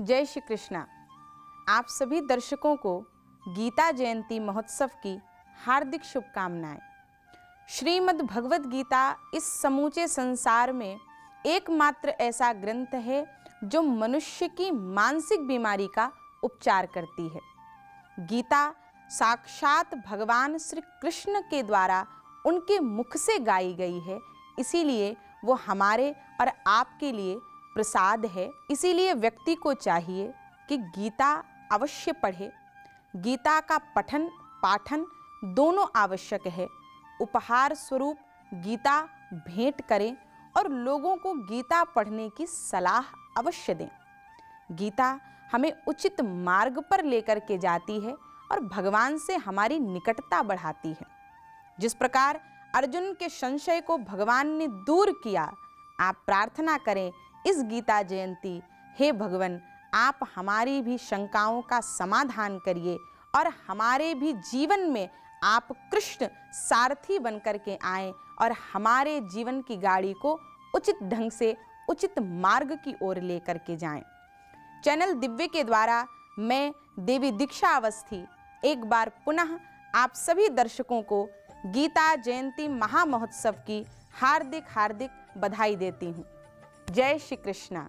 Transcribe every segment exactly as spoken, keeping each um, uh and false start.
जय श्री कृष्णा। आप सभी दर्शकों को गीता जयंती महोत्सव की हार्दिक शुभकामनाएं। श्रीमद् भगवद गीता इस समूचे संसार में एकमात्र ऐसा ग्रंथ है जो मनुष्य की मानसिक बीमारी का उपचार करती है। गीता साक्षात भगवान श्री कृष्ण के द्वारा उनके मुख से गाई गई है, इसीलिए वो हमारे और आपके लिए प्रसाद है। इसीलिए व्यक्ति को चाहिए कि गीता अवश्य पढ़े। गीता का पठन पाठन दोनों आवश्यक है। उपहार स्वरूप गीता भेंट करें और लोगों को गीता पढ़ने की सलाह अवश्य दें। गीता हमें उचित मार्ग पर लेकर के जाती है और भगवान से हमारी निकटता बढ़ाती है। जिस प्रकार अर्जुन के संशय को भगवान ने दूर किया, आप प्रार्थना करें इस गीता जयंती, हे भगवान आप हमारी भी शंकाओं का समाधान करिए और हमारे भी जीवन में आप कृष्ण सारथी बनकर के आएं और हमारे जीवन की गाड़ी को उचित ढंग से उचित मार्ग की ओर लेकर के जाएं। चैनल दिव्य के द्वारा मैं देवी दीक्षा अवस्थी एक बार पुनः आप सभी दर्शकों को गीता जयंती महामहोत्सव की हार्दिक हार्दिक बधाई देती हूँ। जय श्री कृष्णा।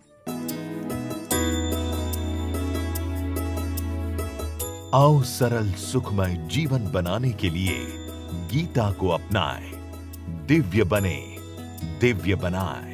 आओ सरल सुखमय जीवन बनाने के लिए गीता को अपनाएं, दिव्य बने, दिव्य बनाएं।